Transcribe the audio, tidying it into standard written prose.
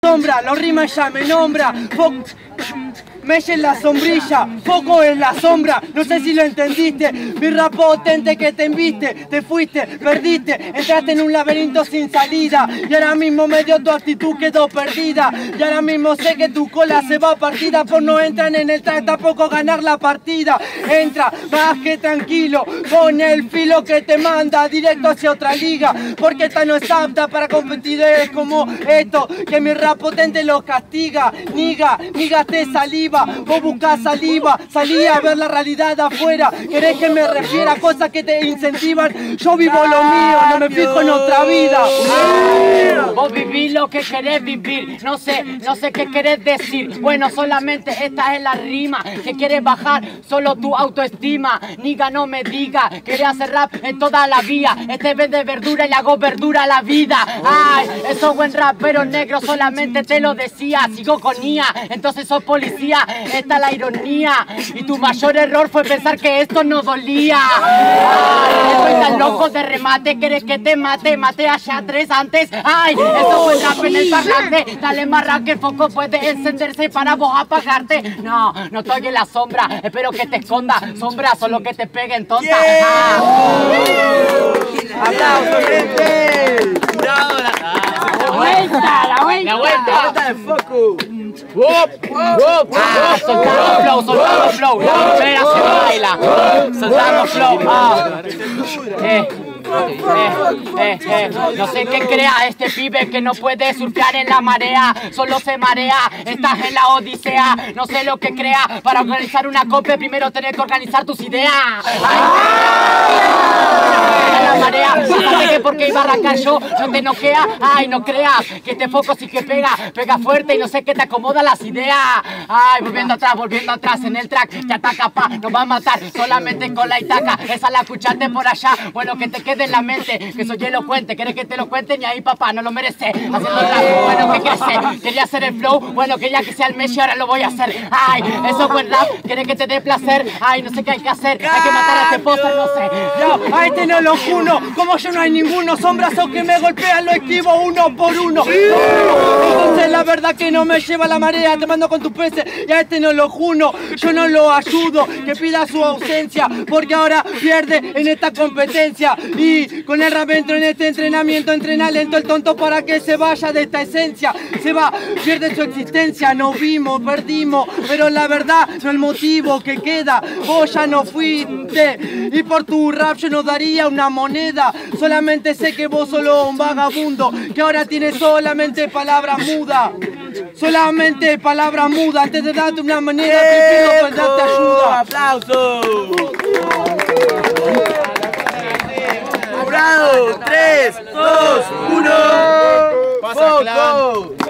sombra, los rimas ya me nombra. Mesh en la sombrilla, foco en la sombra. No sé si lo entendiste. Mi rap potente que te enviste. Te fuiste, perdiste, entraste en un laberinto sin salida. Y ahora mismo medio tu actitud quedó perdida. Y ahora mismo sé que tu cola se va partida por no entrar en el track, tampoco ganar la partida. Entra más que tranquilo, con el filo que te manda directo hacia otra liga. Porque esta no es apta para competidores como esto, que mi rap potente los castiga. Niga, te saliva. Vos buscás saliva, salí a ver la realidad de afuera. Querés que me refiera a cosas que te incentivan. Yo vivo lo mío, no me fijo en otra vida. Vos vivís lo que querés vivir. No sé qué querés decir. Bueno, solamente esta es la rima. Que quieres bajar solo tu autoestima. Niga, no me diga, querés hacer rap en toda la vía. Este vende verdura y le hago verdura a la vida. Ay, eso buen rap, pero negro, solamente te lo decía. Sigo con IA, entonces sos policía. Esta es la ironía. Y tu mayor error fue pensar que esto no dolía. Ay, estoy tan loco de remate. ¿Quieres que te mate? Mate allá 3 antes. Ay, esto fue rap en el parlante. Dale marra que el foco puede encenderse para vos apagarte. No estoy en la sombra. Espero que te esconda. Sombra, solo que te peguen tonta. ¡Aplausos, gente! La vuelta de foco. Soltando flow, la primera se baila. Soltando flow, no sé qué crea este pibe que no puede surfear en la marea. Solo se marea, estás en la odisea. No sé lo que crea, para organizar una copia primero tenés que organizar tus ideas. La marea, fíjate que porque iba a arrancar yo no te noquea. Ay, no creas que este foco sí que pega fuerte y no sé qué te acomoda las ideas. Ay, volviendo atrás en el track, te ataca pa, nos va a matar solamente con la itaca. Esa la escuchaste por allá, bueno que te quede en la mente, que soy elocuente, querés que te lo cuente, ni ahí papá, no lo merece. Haciendo rap, bueno que crece, quería hacer el flow, bueno que ya que sea el Messi ahora lo voy a hacer. Ay, eso es buen rap, querés que te dé placer. Ay, no sé qué hay que hacer, hay que matar a este póster, no sé. Yo, a este no lo juno, como yo no hay ninguno. Son brazos que me golpean, lo esquivo uno por uno. Entonces la verdad que no me lleva la marea, te mando con tus peces y a este no lo juno. Yo no lo ayudo, que pida su ausencia, porque ahora pierde en esta competencia. Y con el rap entro en este entrenamiento, entrena lento el tonto para que se vaya de esta esencia. Se va, pierde su existencia, nos vimos, perdimos, pero la verdad no el motivo que queda. Vos ya no fuiste y por tu rap yo no daría una moneda. Solamente sé que vos solo un vagabundo, que ahora tienes solamente palabra muda. Solamente palabra muda, antes de darte una moneda te pido pues darte ayuda. ¡Aplausos! ¡Jurado! 3, 2, 1. ¡Foco!